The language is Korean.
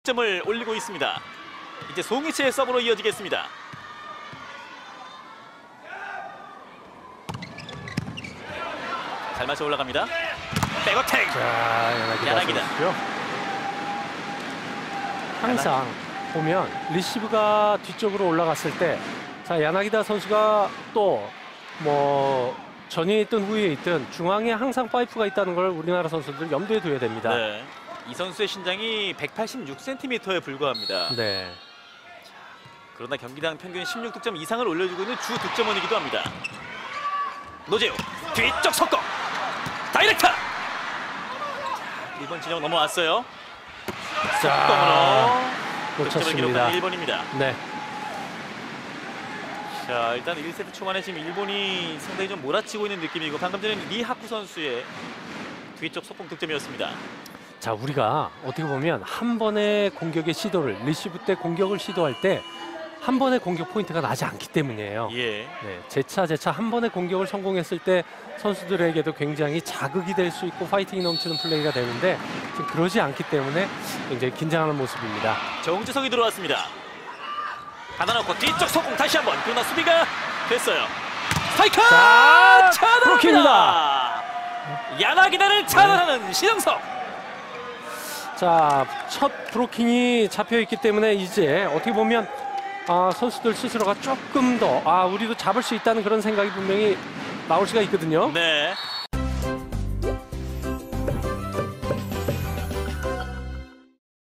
점을 올리고 있습니다. 이제 송이채의 서브로 이어지겠습니다. 잘 맞춰 올라갑니다. 백어택. 자, 야나기다. 항상 보면 리시브가 뒤쪽으로 올라갔을 때, 자, 야나기다 선수가 또 뭐 전위에 있든 후위에 있든 중앙에 항상 파이프가 있다는 걸 우리나라 선수들 염두에 둬야 됩니다. 네. 이 선수의 신장이 186cm에 불과합니다. 네. 그러나 경기당 평균 16득점 이상을 올려주고 있는 주 득점원이기도 합니다. 노재우 뒤쪽 속공 다이렉트. 1번 진영 넘어왔어요. 속공으로 득점을 기록한 일본입니다. 네. 자, 일단 1세트 초반에 지금 일본이 상당히 좀 몰아치고 있는 느낌이고, 방금 전에 리하쿠 선수의 뒤쪽 속공 득점이었습니다. 자, 우리가 어떻게 보면 한 번의 공격의 시도를, 리시브 때 공격을 시도할 때 한 번의 공격 포인트가 나지 않기 때문이에요. 예. 네, 재차 한 번의 공격을 성공했을 때 선수들에게도 굉장히 자극이 될 수 있고 파이팅이 넘치는 플레이가 되는데 지금 그러지 않기 때문에 굉장히 긴장하는 모습입니다. 정지석이 들어왔습니다. 받아놓고 뒤쪽 속공 다시 한번. 그러나 수비가 됐어요. 스파이크! 차단합니다. 야나기다를 차단하는 신영석. 자, 첫 브로킹이 잡혀 있기 때문에 이제 어떻게 보면 선수들 스스로가 조금 더 우리도 잡을 수 있다는 그런 생각이 분명히 나올 수가 있거든요. 네.